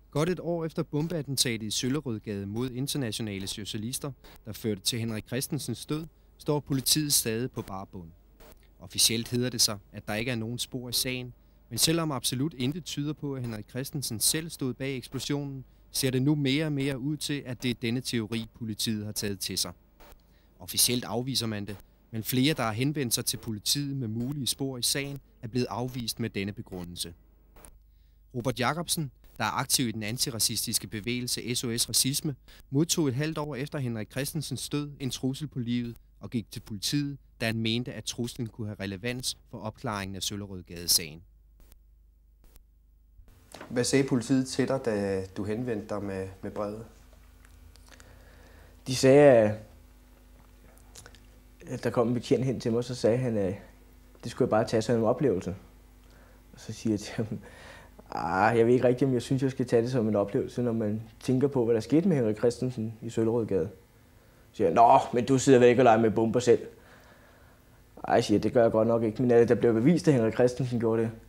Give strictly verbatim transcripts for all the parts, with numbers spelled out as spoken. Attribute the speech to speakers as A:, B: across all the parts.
A: Godt et år efter bombeattentatet i Søllerødgade mod internationale socialister, der førte til Henrik Christensens død, står politiet stadig på bar bund. Officielt hedder det sig, at der ikke er nogen spor i sagen, men selvom absolut intet tyder på, at Henrik Christensen selv stod bag eksplosionen, ser det nu mere og mere ud til, at det er denne teori, politiet har taget til sig. Officielt afviser man det, men flere, der har henvendt sig til politiet med mulige spor i sagen, er blevet afvist med denne begrundelse. Robert Jacobsen, der er aktiv i den antiracistiske bevægelse S O S Racisme, modtog et halvt år efter Henrik Christensens død en trussel på livet og gik til politiet, da han mente, at truslen kunne have relevans for opklaringen af Søllerødgade-sagen.
B: Hvad sagde politiet til dig, da du henvendte dig med, med brevet?
C: De sagde, at der kom en betjent hen til mig, så sagde han, at det skulle jeg bare tage som en oplevelse. Og så siger jeg til ham, ah, jeg ved ikke rigtigt, om jeg synes, jeg skal tage det som en oplevelse, når man tænker på, hvad der skete med Henrik Christensen i Søllerødgade. Så siger jeg, nå, men du sidder væk og leger med bomber selv. Ej, jeg siger, det gør jeg godt nok ikke, men der blev bevist, at Henrik Christensen gjorde det.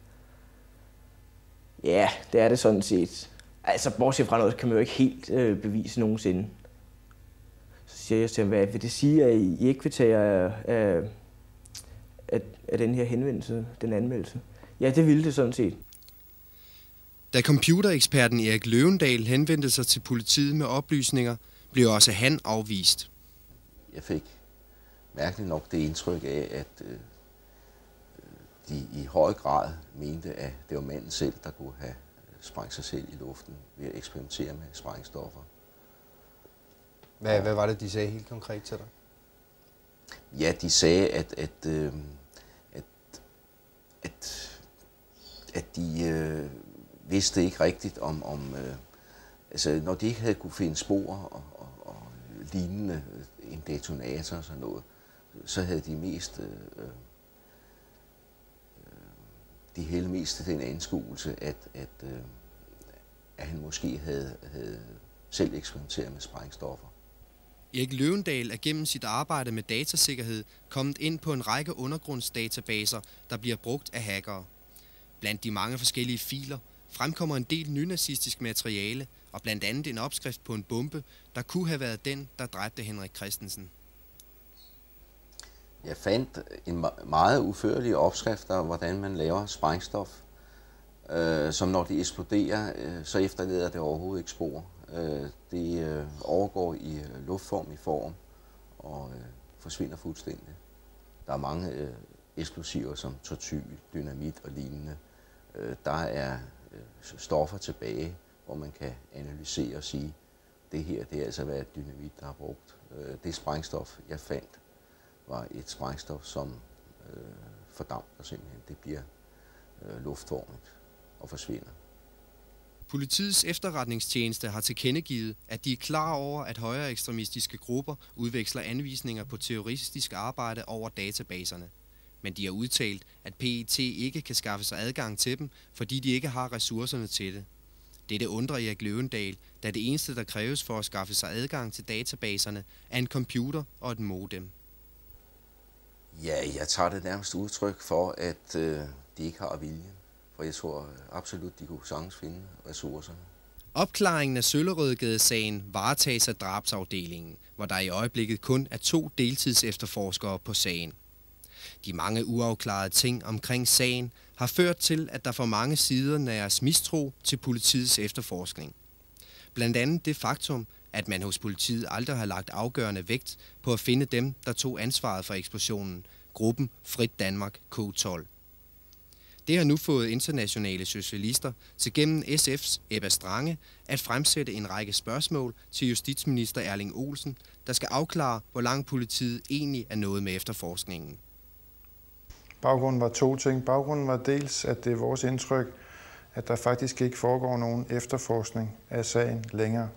C: Ja, det er det sådan set. Altså, bortset fra noget, kan man jo ikke helt øh, bevise nogensinde. Så siger jeg til ham, hvad vil det sige, at I ikke vil tage af, af, af, af den her henvendelse, den anmeldelse? Ja, det ville det sådan set.
A: Da computereksperten Erik Løvendal henvendte sig til politiet med oplysninger, blev også han afvist.
D: Jeg fik mærkeligt nok det indtryk af, at øh, de i høj grad mente, at det var manden selv, der kunne have sprængt sig selv i luften ved at eksperimentere med sprængstoffer.
B: Hvad, hvad var det, de sagde helt konkret til dig?
D: Ja, de sagde, at, at, øh, at, at, at de øh, vidste ikke rigtigt om, om øh, altså når de ikke havde kunne finde spor og, og, og lignende, en detonator og sådan noget, så havde de mest, øh, de hele mest den anskuelse, at, at, øh, at han måske havde, havde selv eksperimenteret med sprængstoffer.
A: Erik Løvendal er gennem sit arbejde med datasikkerhed kommet ind på en række undergrundsdatabaser, der bliver brugt af hackere. Blandt de mange forskellige filer fremkommer en del nynazistisk materiale, og blandt andet en opskrift på en bombe, der kunne have været den, der dræbte Henrik Christensen.
D: Jeg fandt en meget udførlig opskrift af, hvordan man laver sprængstof, øh, som når det eksploderer, øh, så efterlader det overhovedet ikke spor. Øh, det øh, overgår i øh, luftform i form og øh, forsvinder fuldstændig. Der er mange øh, eksplosiver som tortyl, dynamit og lignende. Øh, der er øh, stoffer tilbage, hvor man kan analysere og sige, det her det er altså været dynamit, der har brugt. Øh, det sprængstof, jeg fandt, var et sprængstof, som øh, fordamper simpelthen. Det bliver øh, luftformet og forsvinder.
A: Politiets efterretningstjeneste har tilkendegivet, at de er klar over, at højere ekstremistiske grupper udveksler anvisninger på terroristisk arbejde over databaserne. Men de har udtalt, at P E T ikke kan skaffe sig adgang til dem, fordi de ikke har ressourcerne til det. Dette undrer Erik Løvendal, da det eneste, der kræves for at skaffe sig adgang til databaserne, er en computer og et modem.
D: Ja, jeg tager det nærmest udtryk for, at øh, de ikke har viljen. For jeg tror absolut, de kunne sagtens finde ressourcerne.
A: Opklaringen af Søllerødgade-sagen varetages af drabsafdelingen, hvor der i øjeblikket kun er to deltidsefterforskere på sagen. De mange uafklarede ting omkring sagen har ført til, at der for mange sider næres mistro til politiets efterforskning. Blandt andet det faktum, at man hos politiet aldrig har lagt afgørende vægt på at finde dem, der tog ansvaret for eksplosionen, gruppen Frit Danmark K tolv. Det har nu fået internationale socialister til gennem S F's Ebba Strange at fremsætte en række spørgsmål til justitsminister Erling Olsen, der skal afklare, hvor langt politiet egentlig er nået med efterforskningen.
E: Baggrunden var to ting. Baggrunden var dels, at det er vores indtryk, at der faktisk ikke foregår nogen efterforskning af sagen længere.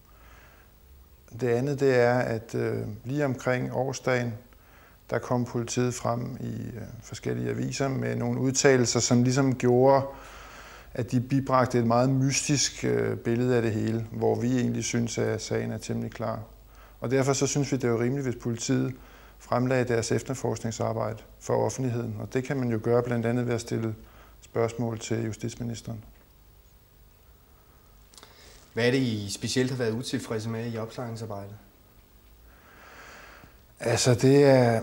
E: Det andet det er, at øh, lige omkring årsdagen, der kom politiet frem i øh, forskellige aviser med nogle udtalelser, som ligesom gjorde, at de bibragte et meget mystisk øh, billede af det hele, hvor vi egentlig synes, at sagen er temmelig klar. Og derfor så synes vi, det er rimeligt, hvis politiet fremlagde deres efterforskningsarbejde for offentligheden. Og det kan man jo gøre blandt andet ved at stille spørgsmål til justitsministeren.
B: Hvad er det, I specielt har været utilfredse med i opklaringsarbejdet?
E: Altså, det er,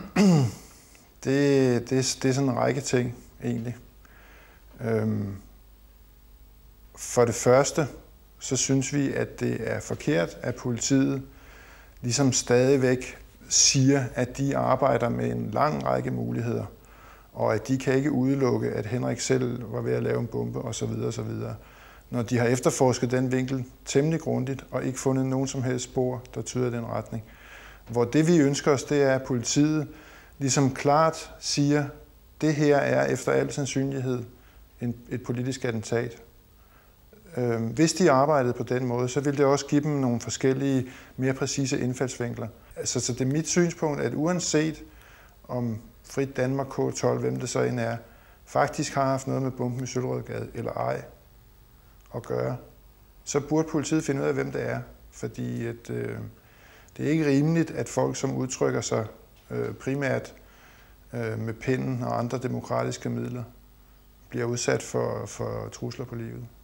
E: det, det, det er sådan en række ting, egentlig. Øhm, for det første, så synes vi, at det er forkert, at politiet ligesom stadigvæk siger, at de arbejder med en lang række muligheder, og at de kan ikke udelukke, at Henrik selv var ved at lave en bombe osv. osv. Når de har efterforsket den vinkel temmelig grundigt og ikke fundet nogen som helst spor, der tyder i den retning. Hvor det vi ønsker os, det er, at politiet ligesom klart siger, at det her er efter al sandsynlighed en, et politisk attentat. Øh, hvis de arbejdede på den måde, så ville det også give dem nogle forskellige, mere præcise indfaldsvinkler. Altså, så det er mit synspunkt, at uanset om Frit Danmark K tolv, hvem det så end er, faktisk har haft noget med bomben i Søllerødgade eller ej at gøre, så burde politiet finde ud af, hvem det er. Fordi at, øh, det er ikke rimeligt, at folk, som udtrykker sig øh, primært øh, med pinden og andre demokratiske midler, bliver udsat for, for trusler på livet.